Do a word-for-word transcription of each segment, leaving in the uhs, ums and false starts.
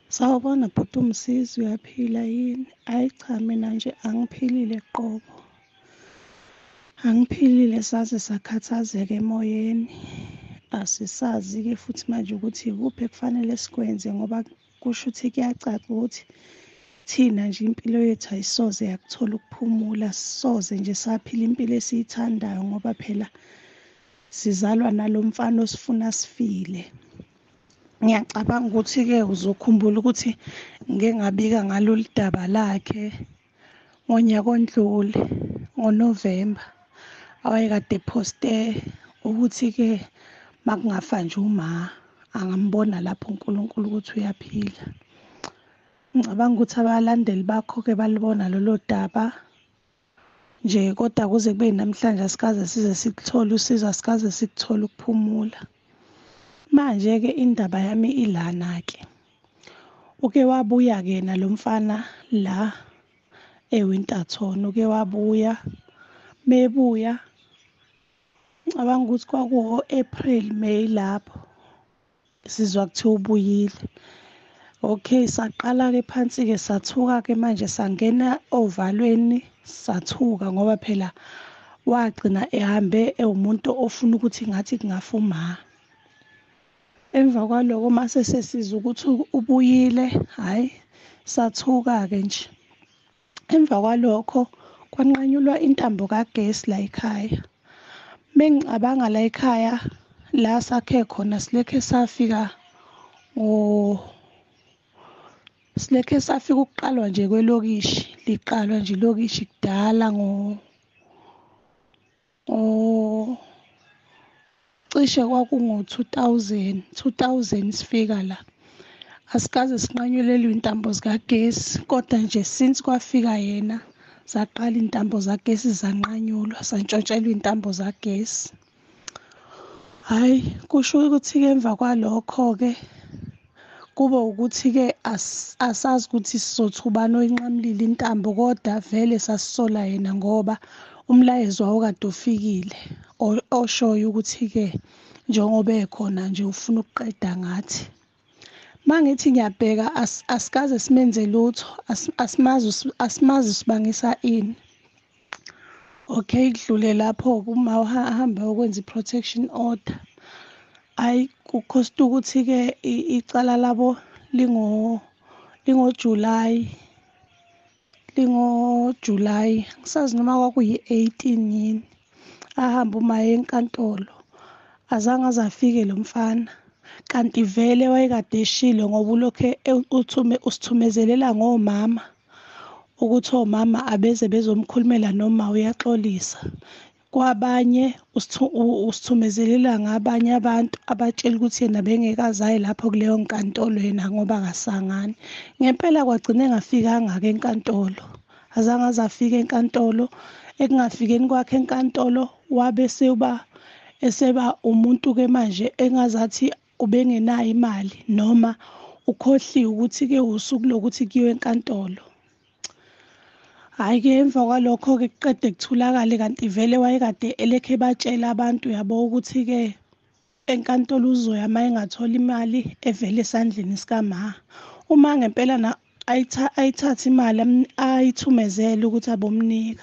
Sawubona bhuti uMsizi, uyaphila yini? Ayi cha, mina nje angiphilile qobo. Angiphilile saze sakhathazeka emoyeni. Asisazi-ke futhi manje ukuthi ikuphi ekufanele sikwenze ngoba kusho ukuthi kuyacaca ukuthi thina nje impilo yethu ayisoze yakuthola ukuphumula, sisoze nje saphila impilo esiyithandayo ngoba phela sizalwa nalo mfana osifuna sifile. Ngiyacabanga ukuthi-ke uzokhumbula ukuthi ngike ngabika ngalolu daba lakhe ngonyaka ondlule ngoNovemba. Awayekade ephoste ukuthi-ke makungafa nje uma angambona lapho uNkulunkulu ukuthi uyaphila. Ngicabanga ukuthi abalandeli bakho-ke balibona lolo daba nje, kodwa kuze kube namhlanje asikaze size sikuthole usizo, asikaze sikuthole ukuphumula. Manje-ke indaba yami ilana-ke, uke wabuya-ke yena lo mfana la eWinterton, uke wabuya. Mebuya ngicabanga ukuthi kwakuwo-April May lapho sizwa kuthiwa ubuyile. Okay, saqala-ke phansi-ke sathuka-ke manje sangena ovalweni sathuka ngoba phela wagcina ehambe ewumuntu ofuna ukuthi ngathi kungafuma. Emva kwaloko mase sesizwa ukuthi ubuyile, hhayi sathuka-ke nje. Emva kwalokho kwanqanyulwa intambo kagesi la ekhaya. Mengicabanga la ekhaya la sakhe khona silekhe safika ngo silekhe safika ukuqalwa nje kwelokishi, liqalwa nje ilokishi kudala ngo ngo cishe kwakungo-two thousand, two thousand sifika la. Asikaze sinqanyulelwe iy'ntambo zikagesi, kodwa nje since kwafika yena zaqala iy'ntambo zagesi zanqanyulwa, santshontshelwa iy'ntambo zagesi. Hhayi, kusho ukuthi-ke emva kwalokho-ke kube ukuthi-ke asazi ukuthi sizothi ubani oyinqamulile intambo, kodwa vele sasisola yena ngoba umlayezo wawukade ufikile oshoyo ukuthi-ke njengoba ekhona nje ufuna ukuqeda ngathi. Uma ngithi ngiyabheka asikaze simenze lutho, asimazi asimazi sibangisa ini. Okay, kudlule lapho-ke uma uhamba ukwenza i-protection order, hhayi kukhosta ukuthi-ke icala labo lingo lingoJulayi lingoJulayi angisazi noma kwakuyi-eighteen yini. Ahamba uma enkantolo, azange aze afike lo mfana, kanti vele wayekade eshilo ngoba ulokhe usithumezelela ngomama ukuthi omama abeze bezomkhulumela noma uyaxolisa. Kwabanye usithumezelela ngabanye abantu abatshela ukuthi yena bengekazayi lapho kuleyo nkantolo yena ngoba akasangani. Ngempela kwagcine engafikanga-ke enkantolo, azange aze afike enkantolo. Ekungafikeni kwakhe enkantolo wabe seba eseba umuntu-ke manje engazathi ubengenayo imali noma ukhohliwe ukuthi-ke usuku lokuthi kuyiwe enkantolo. Hhayi-ke emva kwalokho-ke kuqede kutholakale kanti vele wayekade elokhu ebatshela abantu yabo ukuthi-ke enkantolo uzoya uma engathola imali evele esandleni sikama. Uma ngempela na ayithathe imali ayithumezele ukuthi abomnika,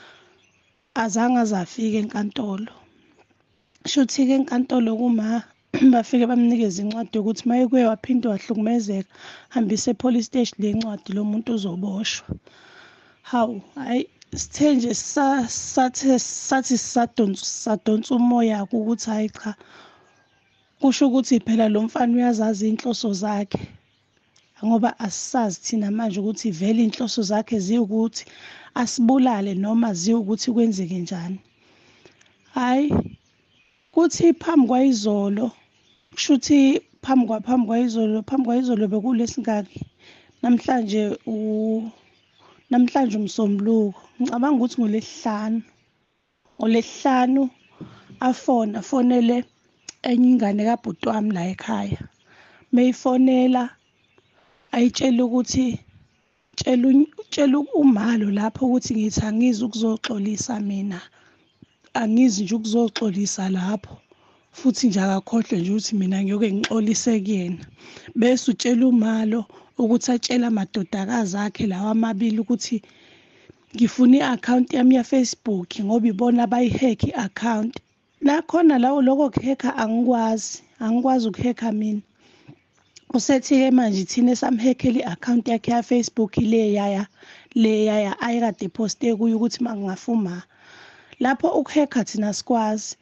azange aze afike enkantolo. Shuthi-ke enkantolo kuma bafike bamnikeza incwadi yokuthi uma ekuye waphinde wahlukumezeka hambise e-police station le ncwadi lo muntu uzoboshwa. Hawu, hhayi sithe nje sathe sathi sadonsa umoya ukuthi hhayi cha, kusho ukuthi phela lo mfana uyazazi iy'nhloso zakhe ngoba asisazi thina manje ukuthi vele iy'nhloso zakhe ziwukuthi asibulale noma ziwukuthi kwenzeke njani. Hhayi kuthi phambi kwayizolo, kusho ukuthi phambi kwaphambi kwayizolo phambi kwayizolo bekulesingaki namhlanje u namhlanje umsombuluko, ngicabanga ukuthi ngolesihlanu ngolesihlanu afona afonele enye ingane kabhuti wami la ekhaya. Meyifonela ayitshela ukuthi tshela tshela umalo lapho ukuthi ngithi angizi ukuzoxolisa mina, angizi nje ukuzoxolisa lapho futhi nje akakhohlwe nje ukuthi mina ngiyoke ngixolise kuyena. Bese utshela umalo ukuthi atshela amadodakazi akhe lawa amabili ukuthi ngifuna i-account yami ya-Facebook ngoba ibona abayi-hack i-account. Nakhona lawo lokho kuhekha angikwazi, angikwazi ukuhekha mina. Usethi-ke manje thina esamhekhela i-account yakhe ya-Facebook le yaya le yaya ayekade poste kuyo ukuthi makungafuma. Lapho ukuhekha thina sikwazi.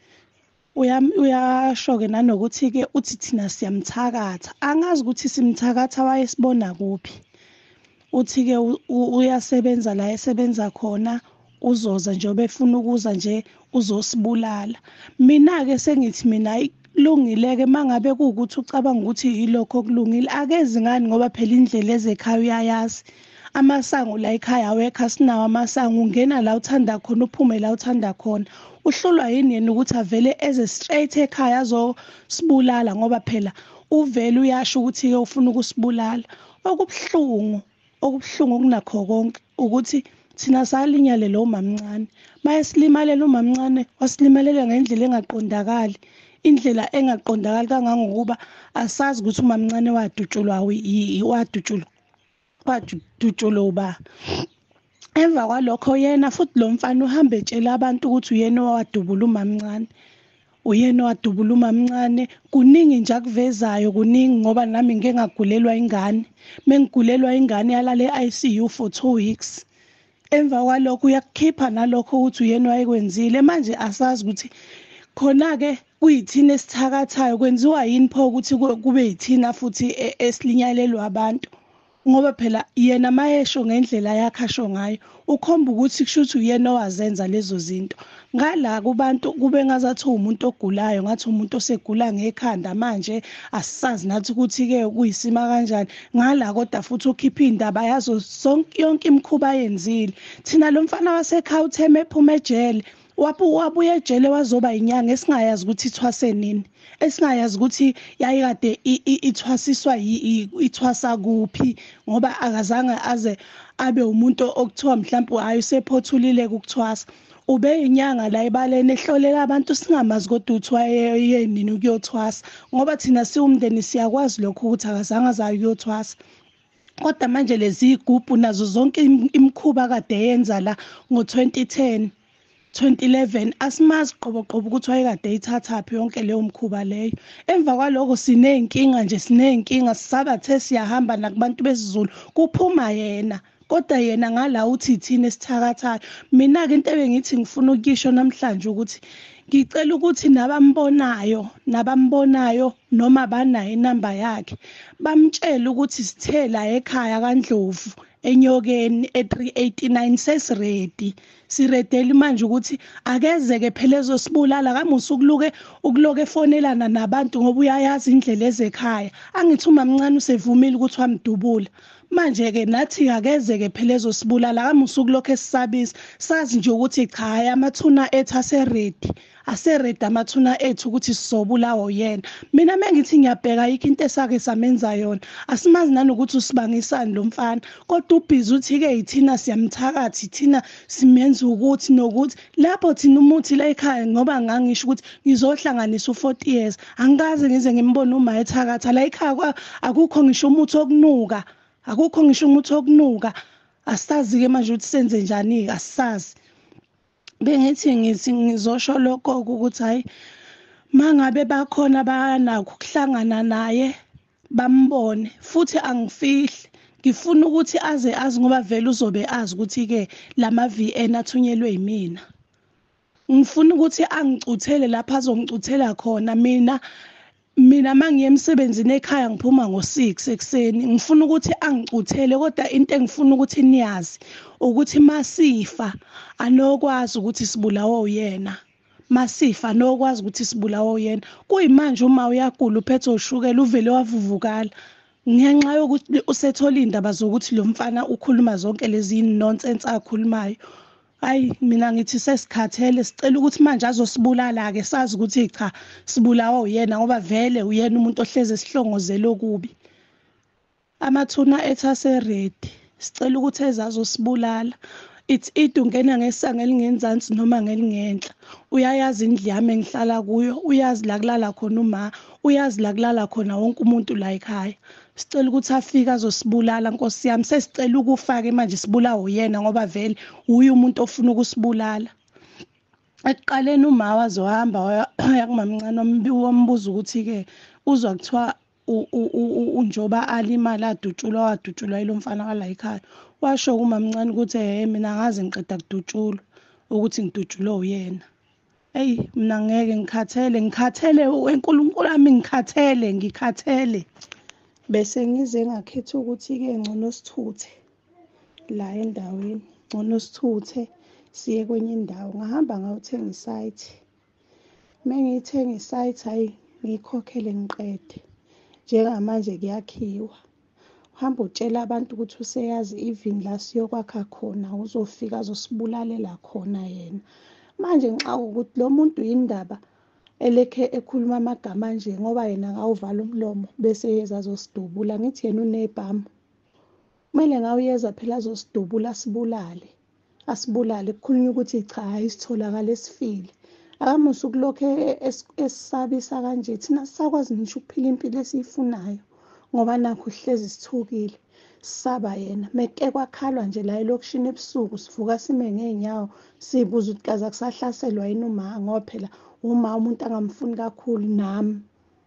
Uyasho-ke nanokuthi-ke uthi thina siyamthakatha. Angazi ukuthi simthakatha wayesibona kuphi. Uthi-ke uyasebenza la esebenza khona, uzoza njengoba efuna ukuza nje uzosibulala. Mina-ke sengithi mina kulungile-ke mangabe kuwukuthi ucabanga ukuthi yilokho kulungile. Akezi ngani ngoba phela indlela ezekhaya uyayazi. Amasango la ekhaya awekho, asinawo amasango. Ungena la uthanda khona uphume la uthanda khona. Uhlulwa yini yena ukuthi avele eze straight ekhaya azosibulala ngoba phela uvele uyasho ukuthi-ke ufuna ukusibulala. Okubuhlungu okubuhlungu kunakho konke ukuthi thina salinyale lo mamncane. Mayesilimalela umamncane wasilimalela ngendlela engaqondakali. Indlela engaqondakali kangangokuba asazi ukuthi umamncane wadutshulwa wadutshulwa wadutshulwa uba. Emva kwalokho yena futhi lo mfana uhamba etshela abantu ukuthi uyena owadubula umamncane. Uyena owadubula umamncane. Kuningi nje akuvezayo, kuningi ngoba nami ngeke ngagulelwa ingane. Mengigulelwa ingane yalale e-I C U for two weeks. Emva kwalokho uyakukhipha nalokho ukuthi uyena wayekwenzile. Manje asazi ukuthi khona-ke kuyithina esithakathayo kwenziwa yini pho ukuthi kube yithina futhi esilinyalelwa abantu. Ngoba phela yena mayesho ngendlela yakhe asho ngayo ukhomba ukuthi kushuthi uyena owazenza lezo zinto. Ngala kubantu kube ngazathi umuntu ogulayo, ngathi umuntu osegula ngekhanda manje asisazi nathi ukuthi-ke kuyisima kanjani. Ngala kodwa futhi ukhipha indaba yazo sonke yonke imikhuba yenzile. Thina lo mfana wasekhaya utheme ephuma ejele. Wabuya ejele wazoba inyanga esingayazi ukuthi ithwase nini. Esingayazi ukuthi yayikade ithwasiswa ithwasa kuphi ngoba akazange aze abe umuntu okuthiwa mhlawumbe hayi usephothulile ukuthwasa. Ube inyanga la ebaleni ehlolela abantu singamazi kodwa uthiwa yenini ukuyothwasa ngoba thina siwumndeni siyakwazi lokho ukuthi akazange azayo ukuyothwasa. Kodwa manje lezi igubhu nazo zonke imikhuba kade yenza la ngo twenty ten twenty eleven asimazi qobo qobo ukuthi wayekade eyithathaphi yonke leyo mkhuba leyo. Emva kwaloko sineyinkinga nje sineyinkinga sisabathe siyahamba nakubantu besiZulu kuphuma yena. Kodwa yena ngala uthi thina esithakathayo. Mina-ke into ebengithi ngifuna ukuyisho namhlanje ukuthi ngicela ukuthi nabambonayo nabambonayo noma banayo inamba yakhe bamtshele ukuthi sithe la ekhaya kaNdlovu enyokeni e three eighty-nine sesiredi. Siredeli manje ukuthi akezeke phela ezosibulala kamusa ukuluke ukuloke efonelana nabantu ngoba uyayazi indlela ezekhaya. Angithi umamncane usevumile ukuthi wamdubula. Manje-ke nathi akezeke phela ezosibulala kamusa ukulokho esisabisa. Sazi nje ukuthi cha amathuna ethu aseredi. Aseredi amathuna ethu ukuthi sisobulawa yena. Mina mengithi ngiyabheka yikho into esake samenza yona. Asimazi nanokuthi usibangisani lo mfana. Kodwa ubhizi uthi-ke yithina siyamthakathi thina simenza ukuthi nokuthi lapho thina umuthi la ekhaya ngoba ngangisho ukuthi ngizohlanganisa u-forty years. Angikaze ngize ngimbone uma ethakatha la ekhaya akukho ngisho umuthi okunuka. Akukho ngisho umuthi okunuka. Asazi-ke manje ukuthi senze njani-ke asisazi. Bengithi ngithi ngizosho lokho ukuthi hayi mangabe bakhona banakho ukuhlangana naye bambone futhi angifihli. Ngifuna ukuthi aze azi ngoba vele uzobe azi ukuthi-ke lama V N athunyelwe yimina. Ngifuna ukuthi angicuthele lapha azongicuthela khona mina. Mina mangiye emsebenzini ekhaya ngiphuma ngo six ekseni. Ngifuna ukuthi angicuthele kodwa into engifuna ukuthi niyazi ukuthi masifa anokwazi ukuthi sibulawa uyena. Masifa anokwazi ukuthi sibulawa uyena. Kuyimanje uma uyagula uphethe ushukela uvele wavuvukala. Ngenxa yokuthi usethola indaba zokuthi lo mfana ukhuluma zonke lezi nonsense akhulumayo. Hayi mina ngithi sesikhathele sicela ukuthi manje azosibulala-ke sazi ukuthi cha sibulawa uyena ngoba vele uyena umuntu ohleze sihlongozela okubi. Amathuna ethu aseredi. Sicela ukuthi ezazosibulala. It's either ungena ngesango elingenzansi noma ngelingenhla. Uyayazi indlu yami engihlala kuyo, uyazi la kulala khona uma, uyazi la kulala khona wonke umuntu la ekhaya. sicela ukuthi afike azosibulala nkosi yami, sesicela ukufake manje sibulawa uyena ngoba vele uye umuntu ofuna ukusibulala. Ekuqaleni uma wazohamba waya kumamncane wambuza ukuthi-ke uzwa kuthiwa unjoba alimala adutshulwa wadutshulwa yilo mfana wala ekhaya. Washo kumamncane ukuthi he mina ngaze ngiqeda kudutshulwa ukuthi ngidutshulwe uyena. Eyi mina ngeke ngikhathele ngikhathele uNkulunkulu wami ngikhathele ngikhathele. Bese ngize ngakhetha ukuthi-ke ngcono sithuthe la endaweni, ngcono sithuthe siye kwenye indawo. Ngahamba ngayothenga isayithi. Uma ngiyithenga isayithi hhayi ngiyikhokhele ngiqede. Njengamanje kuyakhiwa. Uhamba utshela abantu ukuthi useyazi even la siyokwakha khona uzofika azosibulalela khona yena. Manje ngixa ukuthi lo muntu yindaba elekhe ekhuluma amagama nje ngoba yena ngawuvala umlomo bese yeza azosidubula. Ngithi yena unebhamu. Kumele ngawuyeza phela azosidubula asibulale. Asibulale kukhulunywa ukuthi cha hayi sitholakala esifile. Akamusa ukulokhu esisabisa kanje thina sisakwazi ngisho ukuphila impilo esiyifunayo ngoba nakho hlezi sithukile. Sisaba yena meke kwakhalwa nje la elokishini ebusuku sivuka sime ngeenyawo sibuza ukuthi kaza kusahlaselwa yini uma ngoba phela uma umuntu angamfuni kakhulu nami.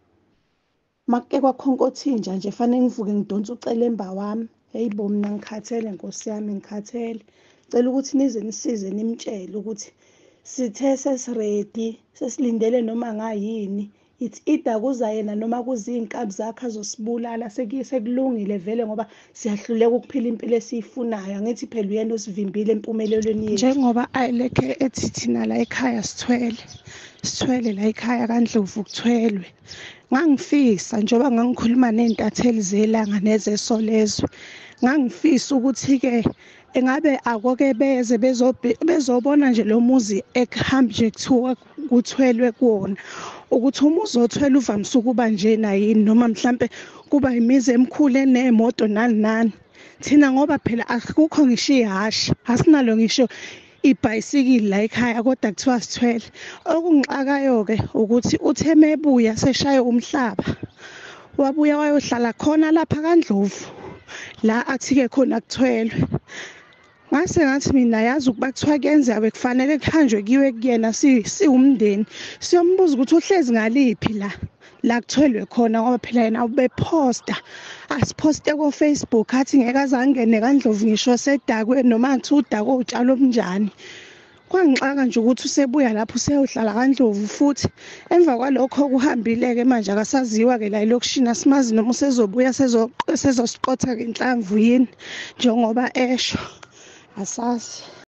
Make kwakhonkothintja nje fanele ngivuke ngidonsa ucelemba wami. Hayibo mina ngikhathele nkosi yami ngikhathele. Cela ukuthi nize nisize nimtshele ukuthi sithe sesiredi sesilindele noma ngayini. It's either kuza yena noma kuzinkabi zakhe azosibulala sekulungile vele ngoba siyahluleka ukuphila impilo esiyifunayo. Angithi phela uyena osivimbile empumelelweni yethu. Njengoba ayilekhe ethi thina la ekhaya sithwele. Sithwele la ekhaya kaNdlovu kuthwelwe. Ngangifisa njengoba ngangikhuluma nezintatheli zelanga nezesolezwe. Ngangifisa ukuthi-ke engabe akoke beze bezobona nje lo muzi ekuhamba nje kuthiwa kuthwelwe kuwona ukuthi umuzi othwele uvamise ukuba njena yini noma mhlambe kuba imizi emikhulu enemoto nani nani. Thina ngoba phela akukho ngisho ihasha asinalo ngisho ibhayisikili la ekhaya kodwa kuthiwa sithwele. Okungixakayo-ke ukuthi uthe mebuya seshaya umhlaba wabuya wayohlala khona lapha kaNdlovu la athi-ke khona kuthwelwe. Ngase ngathi mina yazi ukuba kuthiwa kuyenzeka bekufanele kuhanjwe kiwe kuyena siwumndeni siyombuza ukuthi uhlezi ngaliphi la la kuthwelwe khona ngoba phela yena ubephosta asiphoste ko Facebook athi ngeke azangene kaNdlovu ngisho sedakwe noma ngathi udako utshalo obunjani. Kwangixaka nje ukuthi usebuya lapho useyohlala kaNdlovu futhi emva kwalokho kuhambile-ke manje akasaziwa-ke la elokishini asimazi noma usezobuya sezosiqotha ngenhlamvu yini njengoba esho asazi.